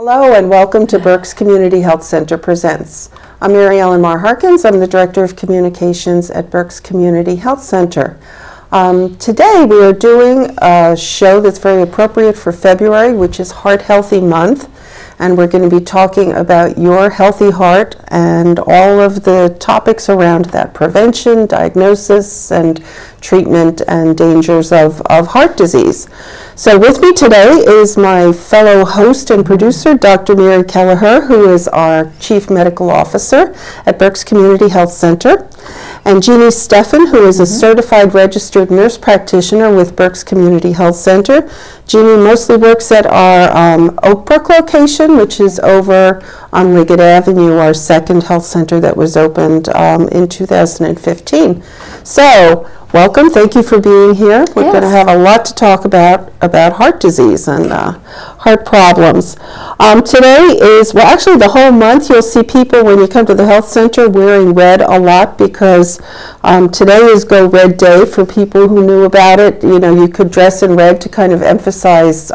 Hello and welcome to Berks Community Health Center Presents. I'm Mary Ellen Maher Harkins. I'm the Director of Communications at Berks Community Health Center. Today we are doing a show that's very appropriate for February, which is Heart Healthy Month. And we're going to be talking about your healthy heart and all of the topics around that: prevention, diagnosis, and treatment and dangers of heart disease. So with me today is my fellow host and producer, Dr. Kelleher, who is our Chief Medical Officer at Berks Community Health Center, and Jeannie, who is a certified registered nurse practitioner with Berks Community Health Center. Jeannie mostly works at our Oak Brook location, which is over on Liggett Avenue, our second health center that was opened in 2015. So, welcome. Thank you for being here. We're going to have a lot to talk about heart disease and heart problems. Today is, well, actually the whole month you'll see people when you come to the health center wearing red a lot, because today is Go Red Day for people who knew about it. You know, you could dress in red to kind of emphasize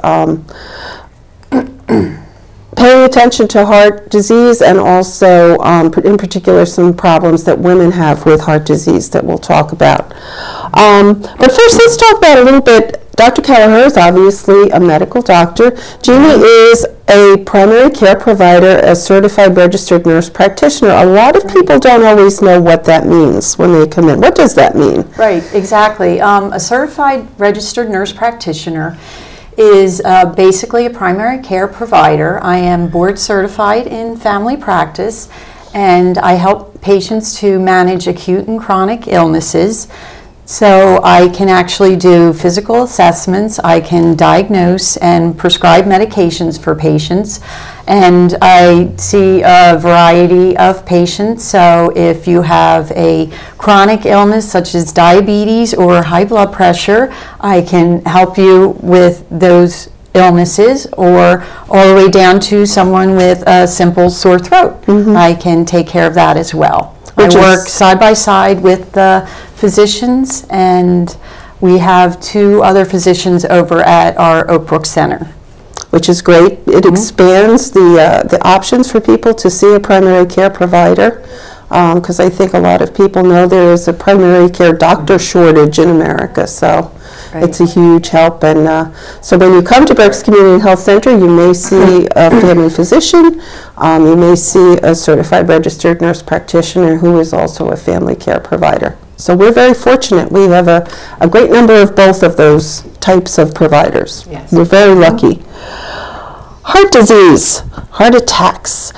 paying attention to heart disease, and also in particular some problems that women have with heart disease that we'll talk about. But first let's talk about a little bit. Dr. Kelleher is obviously a medical doctor. Jeannie is a primary care provider, a certified registered nurse practitioner. A lot of people don't always know what that means when they come in. What does that mean? Right, exactly. A certified registered nurse practitioner is basically a primary care provider. I am board certified in family practice, and I help patients to manage acute and chronic illnesses. So I can actually do physical assessments, I can diagnose and prescribe medications for patients, and I see a variety of patients. So if you have a chronic illness such as diabetes or high blood pressure, I can help you with those illnesses, or all the way down to someone with a simple sore throat. I can take care of that as well. I work side by side with the physicians, and we have 2 other physicians over at our Oak Brook Center. Which is great. It expands the options for people to see a primary care provider, because I think a lot of people know there is a primary care doctor shortage in America, so it's a huge help. And so when you come to Berks Community Health Center, you may see a family physician, you may see a certified registered nurse practitioner who is also a family care provider. So we're very fortunate. We have a great number of both of those types of providers. Yes. We're very lucky. Heart disease, heart attacks.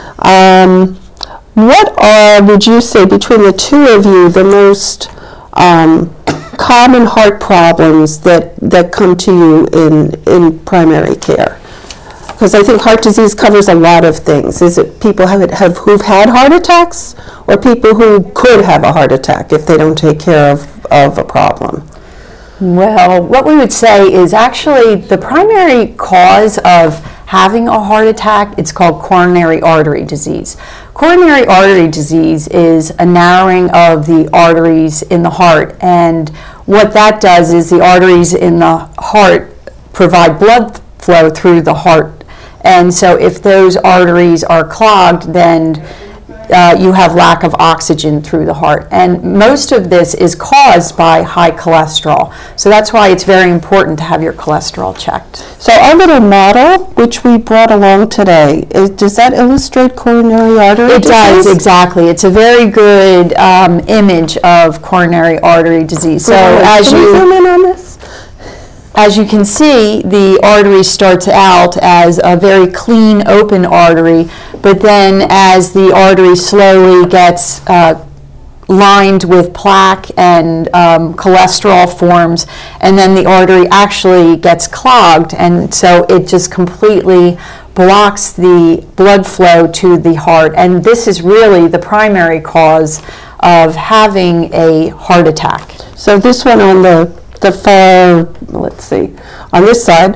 What are, would you say, between the 2 of you, the most common heart problems that come to you in primary care? Because I think heart disease covers a lot of things. Is it people who've had heart attacks, or people who could have a heart attack if they don't take care of a problem? Well, what we would say is actually the primary cause of having a heart attack, it's called coronary artery disease. Coronary artery disease is a narrowing of the arteries in the heart, and what that does is the arteries in the heart provide blood flow through the heart. And so if those arteries are clogged, then you have lack of oxygen through the heart. And most of this is caused by high cholesterol. So that's why it's very important to have your cholesterol checked. So our little model, which we brought along today, does that illustrate coronary artery disease? It does, exactly. It's a very good image of coronary artery disease. So as you zoom in on this? As you can see, the artery starts out as a very clean, open artery, but then as the artery slowly gets lined with plaque and cholesterol forms, and then the artery actually gets clogged, and so it just completely blocks the blood flow to the heart. And this is really the primary cause of having a heart attack. So this one on the far, let's see, on this side,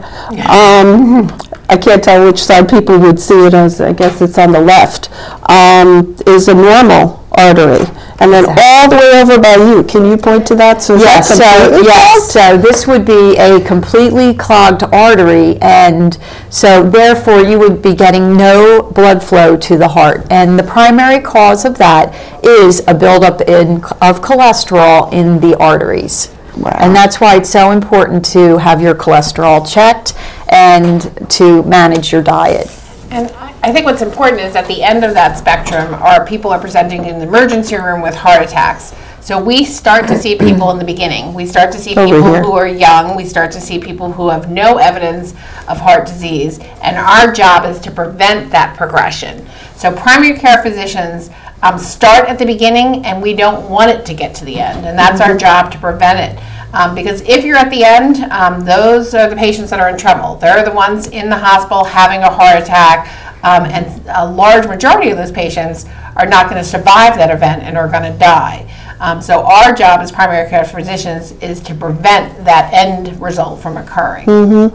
I can't tell which side people would see it as, I guess it's on the left, is a normal artery, and then all the way over by you. Can you point to that? So so this would be a completely clogged artery, and so therefore you would be getting no blood flow to the heart. And the primary cause of that is a buildup of cholesterol in the arteries. Wow. And that's why it's so important to have your cholesterol checked and to manage your diet. And I think what's important is at the end of that spectrum are people are presenting in the emergency room with heart attacks. So we start to see people in the beginning. We start to see people who are young. We start to see people who have no evidence of heart disease. And our job is to prevent that progression. So primary care physicians start at the beginning, and we don't want it to get to the end. And that's our job, to prevent it. Because if you're at the end, those are the patients that are in trouble. They're the ones in the hospital having a heart attack, and a large majority of those patients are not going to survive that event and are going to die. So our job as primary care physicians is to prevent that end result from occurring.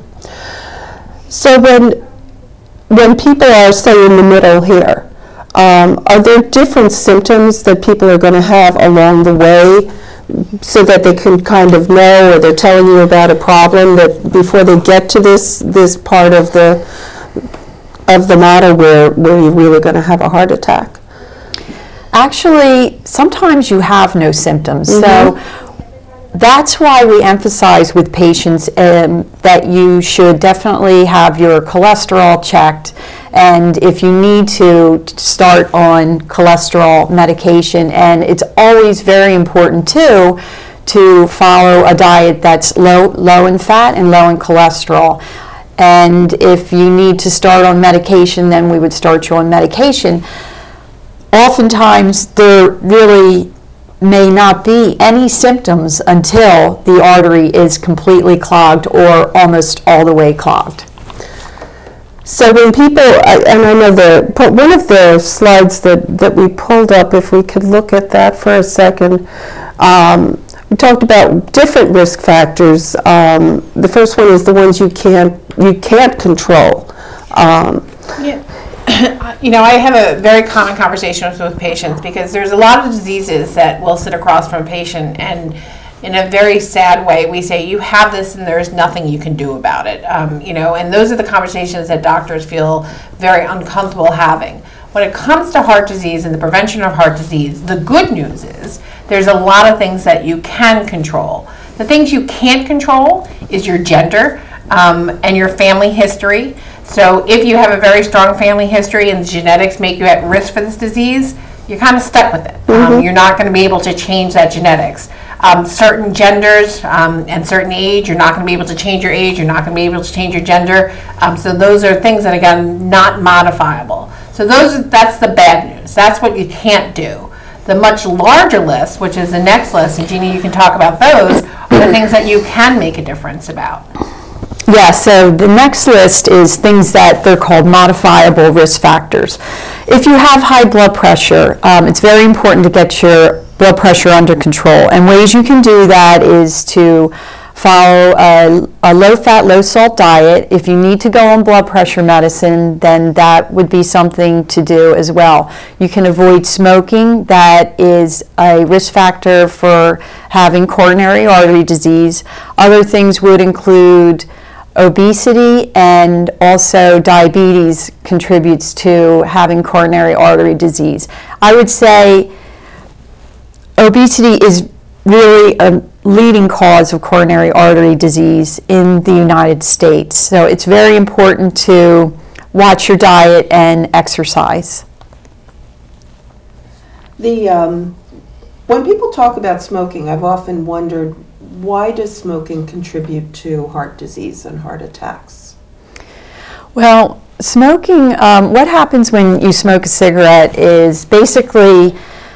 So when people are, say, in the middle here, are there different symptoms that people are going to have along the way, so that they can kind of know, or they're telling you about a problem that before they get to this part of the model where you're really going to have a heart attack? Actually, sometimes you have no symptoms. So that's why we emphasize with patients that you should definitely have your cholesterol checked, and if you need to, start on cholesterol medication. And it's always very important too to follow a diet that's low in fat and low in cholesterol. And if you need to start on medication, then we would start you on medication. Oftentimes there really may not be any symptoms until the artery is completely clogged or almost all the way clogged. So when people, and I know one of the slides that we pulled up, if we could look at that for a second, we talked about different risk factors. The first one is the ones you can't control. You know, I have a very common conversation with patients, because there's a lot of diseases that will sit across from a patient, and in a very sad way, we say, you have this and there's nothing you can do about it. You know, and those are the conversations that doctors feel very uncomfortable having. When it comes to heart disease and the prevention of heart disease, the good news is there's a lot of things that you can control. The things you can't control is your gender and your family history. So if you have a very strong family history and the genetics make you at risk for this disease, you're kind of stuck with it. You're not going to be able to change that genetics. Certain genders and certain age, you're not going to be able to change your age, you're not going to be able to change your gender. So those are things that, again, not modifiable. So that's the bad news. That's what you can't do. The much larger list, which is the next list, and Jeannie, you can talk about those, are the things that you can make a difference about. Yeah, so the next list is things that they're called modifiable risk factors. If you have high blood pressure, it's very important to get your blood pressure under control. And ways you can do that is to follow a low-fat, low-salt diet. If you need to go on blood pressure medicine, then that would be something to do as well. You can avoid smoking. That is a risk factor for having coronary artery disease. Other things would include obesity, and also diabetes contributes to having coronary artery disease. I would say obesity is really a leading cause of coronary artery disease in the United States. So it's very important to watch your diet and exercise. When people talk about smoking, I've often wondered, why does smoking contribute to heart disease and heart attacks? Well, smoking, what happens when you smoke a cigarette is basically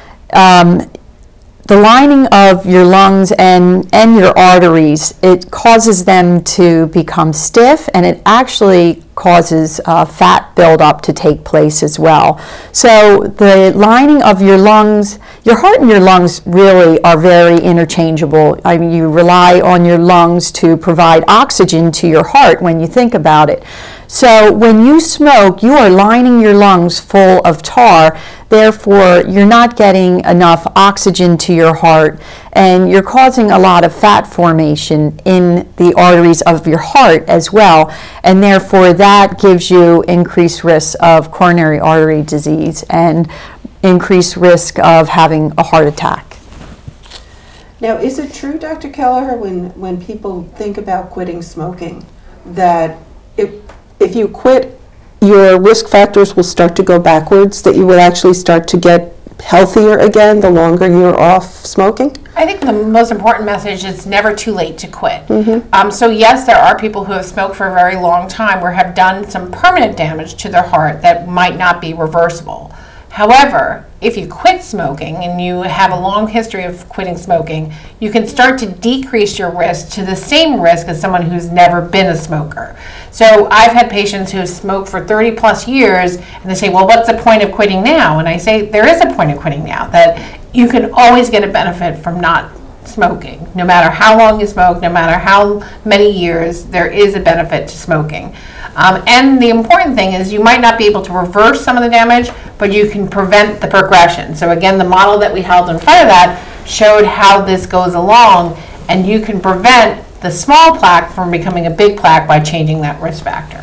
the lining of your lungs and your arteries, it causes them to become stiff, and it actually causes fat buildup to take place as well. So the lining of your lungs, your heart and your lungs really are very interchangeable. I mean, you rely on your lungs to provide oxygen to your heart when you think about it. So when you smoke, you are lining your lungs full of tar. Therefore, you're not getting enough oxygen to your heart, and you're causing a lot of fat formation in the arteries of your heart as well. And therefore, that gives you increased risk of coronary artery disease and increased risk of having a heart attack. Now, is it true, Dr. Kelleher, when people think about quitting smoking, that if you quit, your risk factors will start to go backwards, that you will actually start to get healthier again the longer you're off smoking? I think the most important message is it's never too late to quit. So yes, there are people who have smoked for a very long time or have done some permanent damage to their heart that might not be reversible. However, if you quit smoking and you have a long history of quitting smoking, you can start to decrease your risk to the same risk as someone who's never been a smoker. So I've had patients who smoked for 30 plus years and they say, well, what's the point of quitting now? And I say, there is a point of quitting now, that you can always get a benefit from not smoking. No matter how long you smoke, no matter how many years, there is a benefit to smoking. And the important thing is you might not be able to reverse some of the damage, but you can prevent the progression. So again, the model that we held in front of that showed how this goes along, and you can prevent the small plaque from becoming a big plaque by changing that risk factor.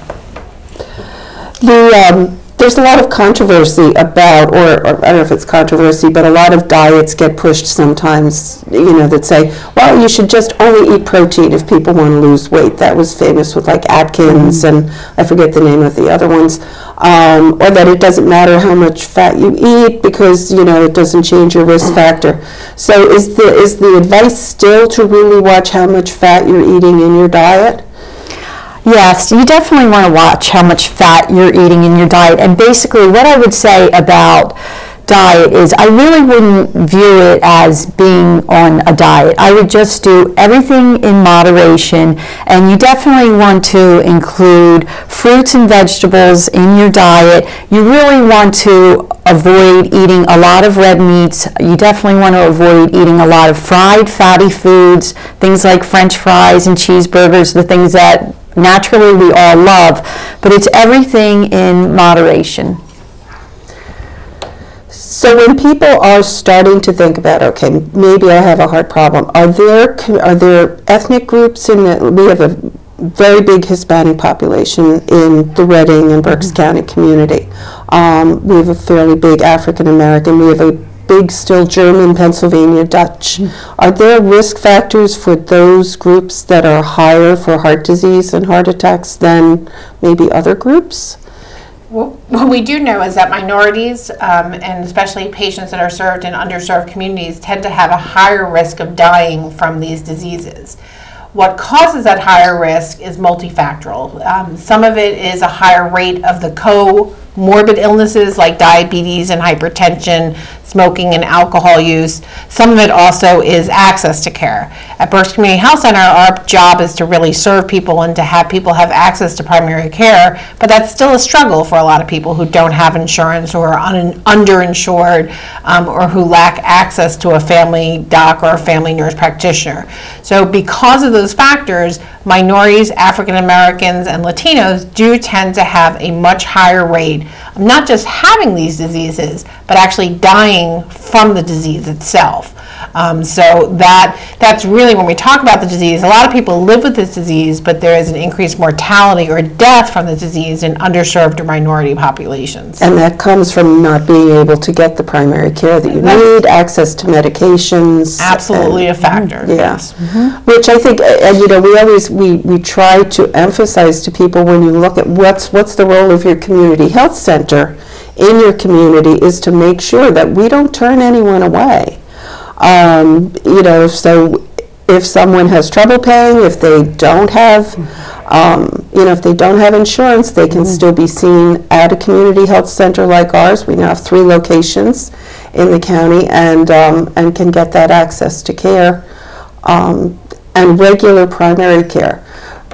There's a lot of controversy about, or I don't know if it's controversy, but a lot of diets get pushed sometimes, that say, well, you should just only eat protein if people want to lose weight. That was famous with like Atkins, and I forget the name of the other ones. Or that it doesn't matter how much fat you eat because, it doesn't change your risk factor. So is the advice still to really watch how much fat you're eating in your diet? Yes, you definitely want to watch how much fat you're eating in your diet. And basically what I would say about diet is I really wouldn't view it as being on a diet. I would just do everything in moderation, and you definitely want to include fruits and vegetables in your diet. You really want to avoid eating a lot of red meats. You definitely want to avoid eating a lot of fried fatty foods, things like French fries and cheeseburgers, the things that naturally we all love, but it's everything in moderation. So when people are starting to think about, okay, maybe I have a heart problem, are there ethnic groups in that? We have a very big Hispanic population in the Redding and Berks County community. We have a fairly big African American. We have a big still German, Pennsylvania Dutch. Are there risk factors for those groups that are higher for heart disease and heart attacks than maybe other groups? Well, what we do know is that minorities, and especially patients that are served in underserved communities, tend to have a higher risk of dying from these diseases. What causes that higher risk is multifactorial. Some of it is a higher rate of the comorbid illnesses like diabetes and hypertension, smoking and alcohol use. Some of it also is access to care. At Berks Community Health Center, our job is to really serve people and to have people have access to primary care, but that's still a struggle for a lot of people who don't have insurance or are underinsured or who lack access to a family doc or a family nurse practitioner. So because of those factors, minorities, African Americans, and Latinos do tend to have a much higher rate of not just having these diseases, but actually dying from the disease itself. So that's really, when we talk about the disease, a lot of people live with this disease, but there is an increased mortality or death from the disease in underserved or minority populations. And that comes from not being able to get the primary care that you need, access to medications. Absolutely a factor. Yes. Which I think, we try to emphasize to people when you look at what's the role of your community health center in your community is to make sure that we don't turn anyone away. So if someone has trouble paying, if they don't have, if they don't have insurance, they can still be seen at a community health center like ours. We now have 3 locations in the county, and can get that access to care and regular primary care.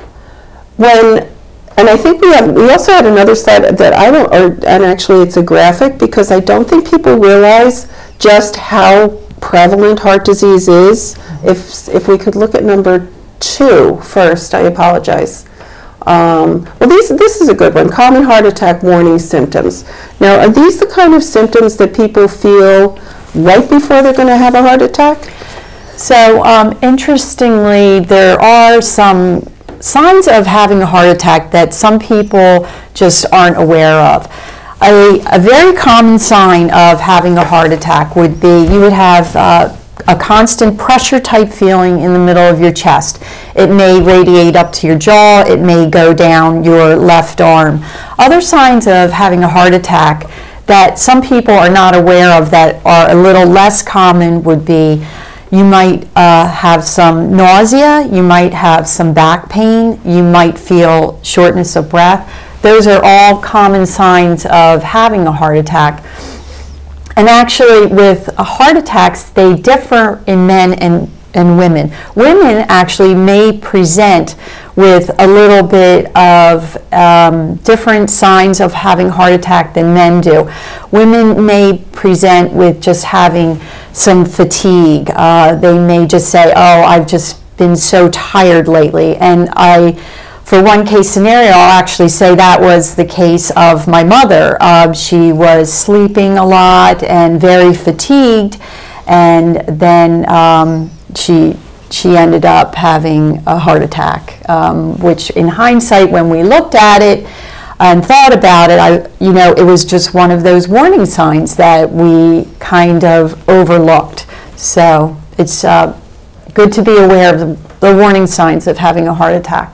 And I think we also had another slide that and actually it's a graphic, because I don't think people realize just how prevalent heart disease is. If we could look at number 2 first, I apologize. Well, this is a good one, common heart attack warning symptoms. Now, are these the kind of symptoms that people feel right before they're going to have a heart attack? So, interestingly, there are some signs of having a heart attack that some people just aren't aware of. A very common sign of having a heart attack would be you would have a constant pressure type feeling in the middle of your chest. It may radiate up to your jaw, it may go down your left arm. Other signs of having a heart attack that some people are not aware of that are a little less common would be you might have some nausea, you might have some back pain, you might feel shortness of breath. Those are all common signs of having a heart attack. And actually, with heart attacks, they differ in men and women. Women actually may present with a little bit of different signs of having a heart attack than men do. Women may present with just having some fatigue. They may just say, oh, I've just been so tired lately. And for one case scenario, I'll actually say that was the case of my mother. She was sleeping a lot and very fatigued, and then she ended up having a heart attack, which in hindsight, when we looked at it and thought about it, it was just one of those warning signs that we kind of overlooked. So it's good to be aware of the warning signs of having a heart attack.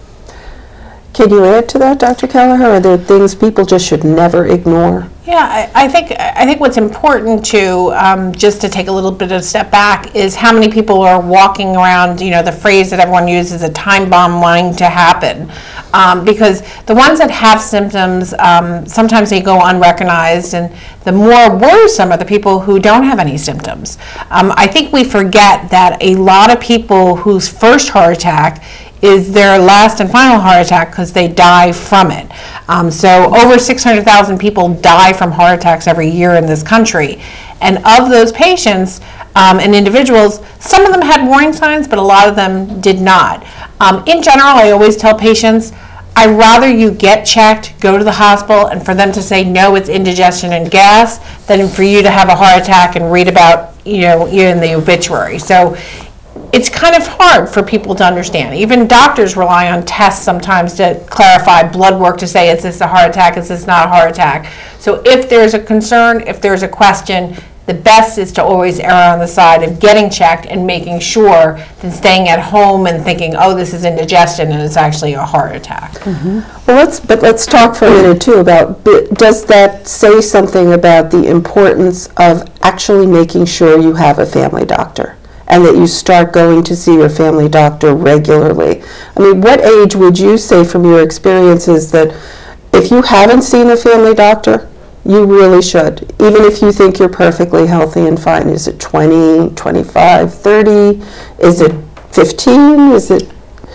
Can you add to that, Dr. Kelleher? Are there things people just should never ignore? Yeah, I think what's important to just to take a little bit of a step back is how many people are walking around, the phrase that everyone uses, a time bomb wanting to happen. Because the ones that have symptoms, sometimes they go unrecognized, and the more worrisome are the people who don't have any symptoms. I think we forget that a lot of people whose first heart attack is their last and final heart attack because they die from it. So over 600,000 people die from heart attacks every year in this country. And of those patients and individuals, some of them had warning signs, but a lot of them did not. In general, I always tell patients, I'd rather you get checked, go to the hospital, and for them to say, no, it's indigestion and gas, than for you to have a heart attack and read about, in the obituary. So it's kind of hard for people to understand. Even doctors rely on tests sometimes to clarify blood work to say, is this a heart attack, is this not a heart attack? So if there's a concern, if there's a question, the best is to always err on the side of getting checked and making sure than staying at home and thinking, oh, this is indigestion and it's actually a heart attack. Mm-hmm. Well, let's talk for a minute too about, does that say something about the importance of actually making sure you have a family doctor and that you start going to see your family doctor regularly? I mean, what age would you say from your experiences that if you haven't seen a family doctor, you really should, even if you think you're perfectly healthy and fine? Is it 20, 25, 30? Is it 15? Is it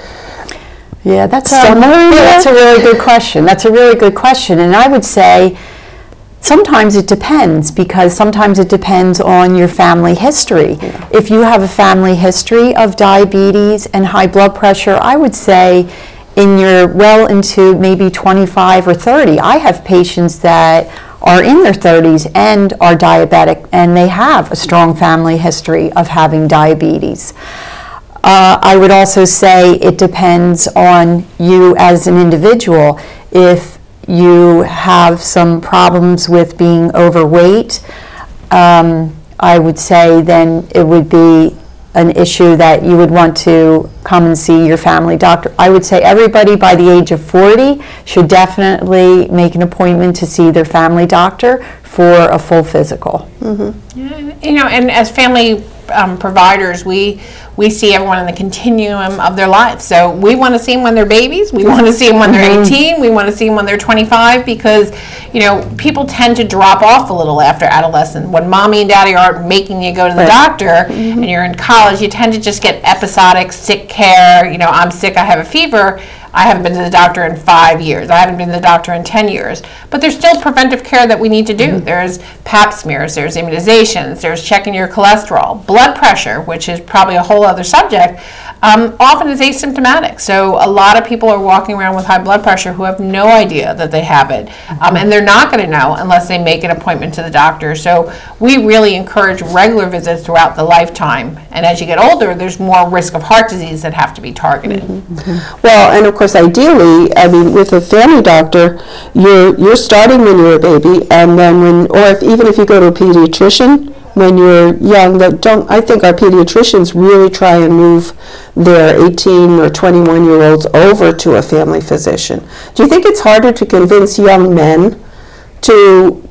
that's a really good question. That's a really good question. And I would say sometimes it depends, because sometimes it depends on your family history. Yeah. If you have a family history of diabetes and high blood pressure, I would say well into maybe 25 or 30. I have patients that are in their 30s and are diabetic, and they have a strong family history of having diabetes. I would also say it depends on you as an individual. If you have some problems with being overweight, I would say then it would be an issue that you would want to come and see your family doctor. I would say everybody by the age of 40 should definitely make an appointment to see their family doctor for a full physical. Mm-hmm. Yeah, and as family providers, we see everyone in the continuum of their lives. So we want to see them when they're babies, we want to see them when they're 18, we want to see them when they're 25, because people tend to drop off a little after adolescence. When mommy and daddy aren't making you go to the doctor, and you're in college, you tend to just get episodic sick care. I'm sick, I have a fever. I haven't been to the doctor in 5 years. I haven't been to the doctor in 10 years. But there's still preventive care that we need to do. There's pap smears, there's immunizations, there's checking your cholesterol, blood pressure, which is probably a whole other subject, often is asymptomatic. So a lot of people are walking around with high blood pressure who have no idea that they have it. And they're not going to know unless they make an appointment to the doctor. So we really encourage regular visits throughout the lifetime. And as you get older, there's more risk of heart disease that have to be targeted. Well, and of course, ideally, I mean, with a family doctor, you're starting when you're a baby, and then even if you go to a pediatrician when you're young, I think our pediatricians really try and move their 18 or 21-year-olds over to a family physician. Do you think it's harder to convince young men to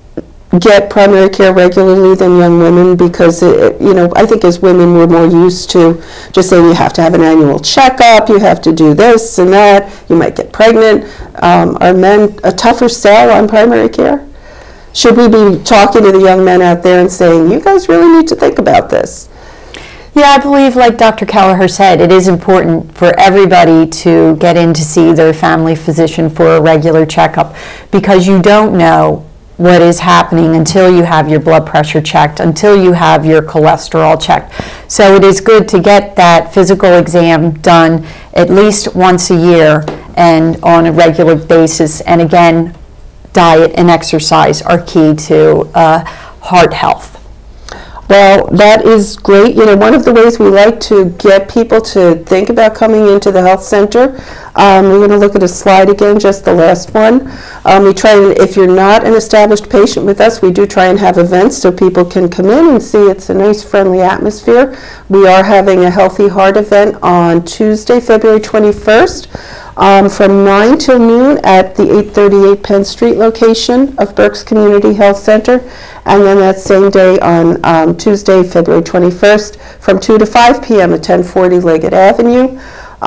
get primary care regularly than young women? Because, I think as women we're more used to just saying you have to have an annual checkup, you have to do this and that, you might get pregnant. Are men a tougher sell on primary care? Should we be talking to the young men out there and saying, you guys really need to think about this? Yeah, I believe, like Dr. Kelleher said, it is important for everybody to get in to see their family physician for a regular checkup, because you don't know what is happening until you have your blood pressure checked, until you have your cholesterol checked. So it is good to get that physical exam done at least once a year and on a regular basis. And again, diet and exercise are key to heart health. Well, that is great. One of the ways we like to get people to think about coming into the health center, we're going to look at a slide again, just the last one. We try and, if you're not an established patient with us, we do try and have events so people can come in and see it's a nice, friendly atmosphere. We are having a Healthy Heart event on Tuesday, February 21st. From 9 till noon at the 838 Penn Street location of Berks Community Health Center, and then that same day on Tuesday, February 21st, from 2 to 5 p.m. at 1040 Leggett Avenue.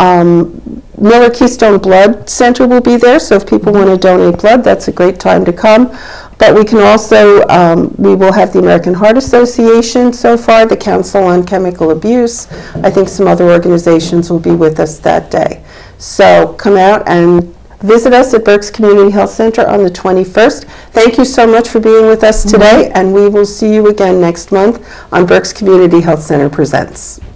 Miller Keystone Blood Center will be there, so if people want to donate blood, that's a great time to come. But we can also, we will have the American Heart Association so far, the Council on Chemical Abuse. I think some other organizations will be with us that day. So come out and visit us at Berks Community Health Center on the 21st. Thank you so much for being with us today, and we will see you again next month on Berks Community Health Center Presents.